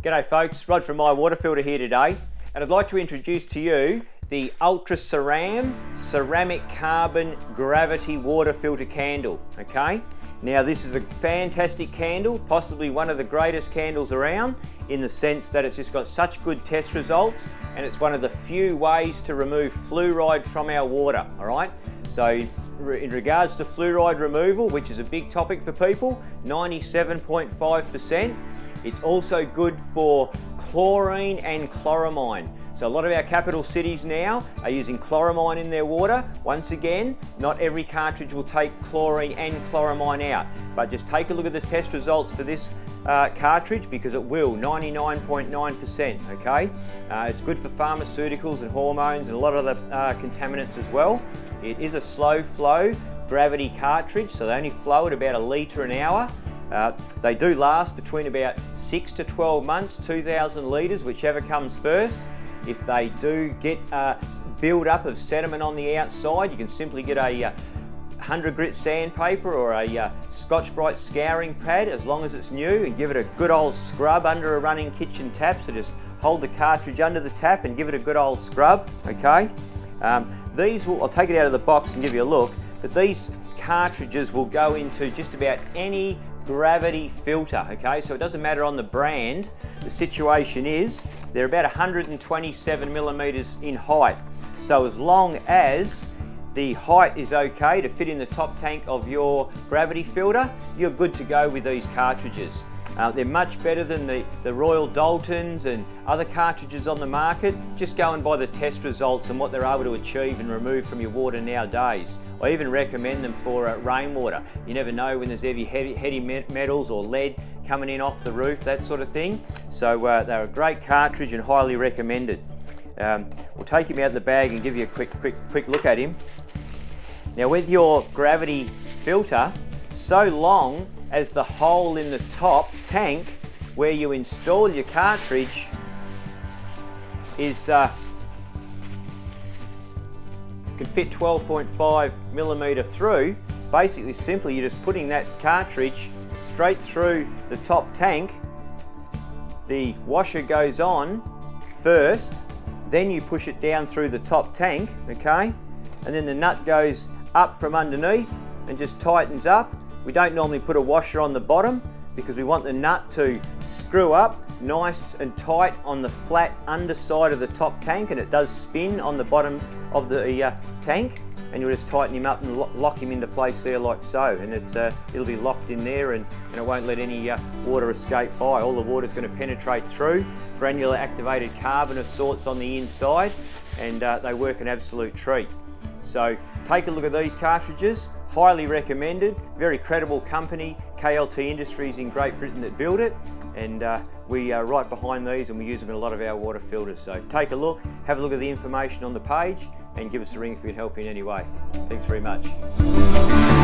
G'day folks, Rod from My Water Filter here today, and I'd like to introduce to you the Ultraceram ceramic carbon gravity water filter candle. Okay, now this is a fantastic candle, possibly one of the greatest candles around, in the sense that it's just got such good test results, and it's one of the few ways to remove fluoride from our water. All right, so in regards to fluoride removal, which is a big topic for people, 97.5%. It's also good for chlorine and chloramine. So a lot of our capital cities now are using chloramine in their water. Once again, not every cartridge will take chlorine and chloramine out, but just take a look at the test results for this cartridge, because it will, 99.9%, okay? It's good for pharmaceuticals and hormones and a lot of other contaminants as well. It is a slow flow gravity cartridge, so they only flow at about 1 litre an hour. They do last between about 6 to 12 months, 2,000 litres, whichever comes first. If they do get build up of sediment on the outside, you can simply get a 100 grit sandpaper or a Scotch-Brite scouring pad, as long as it's new, and give it a good old scrub under a running kitchen tap. So just hold the cartridge under the tap and give it a good old scrub, okay? I'll take it out of the box and give you a look, but these cartridges will go into just about any gravity filter, okay? So it doesn't matter on the brand. The situation is they're about 127 millimeters in height. So as long as the height is okay to fit in the top tank of your gravity filter, you're good to go with these cartridges. They're much better than the Royal Daltons and other cartridges on the market, just going by the test results and what they're able to achieve and remove from your water nowadays. I even recommend them for rainwater. You never know when there's heavy metals or lead coming in off the roof, that sort of thing. So they're a great cartridge and highly recommended. We'll take him out of the bag and give you a quick look at him. Now with your gravity filter, so long as the hole in the top tank where you install your cartridge is can fit 12.5 millimeter through, basically simply you're just putting that cartridge straight through the top tank. The washer goes on first, then you push it down through the top tank, okay, and then the nut goes up from underneath and just tightens up. We don't normally put a washer on the bottom because we want the nut to screw up nice and tight on the flat underside of the top tank, and it does spin on the bottom of the tank, and you'll just tighten him up and lock him into place there like so, and it'll be locked in there, and it won't let any water escape by. All the water's going to penetrate through. Granular activated carbon of sorts on the inside, and they work an absolute treat. So take a look at these cartridges, highly recommended, very credible company, KLT Industries in Great Britain that build it, and we are right behind these and we use them in a lot of our water filters. So take a look, have a look at the information on the page, and give us a ring if we can help you in any way. Thanks very much.